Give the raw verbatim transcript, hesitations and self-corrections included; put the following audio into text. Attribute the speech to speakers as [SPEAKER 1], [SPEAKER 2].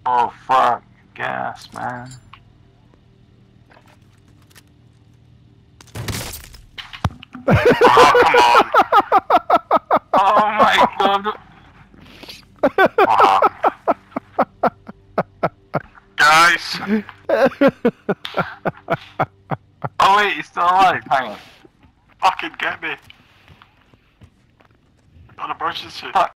[SPEAKER 1] Oh fuck, gas, man. Oh, come on. Oh my god. Wow. Guys! Oh wait, he's still alive, hang on.
[SPEAKER 2] Fucking get me. On emergency.
[SPEAKER 1] Fuck.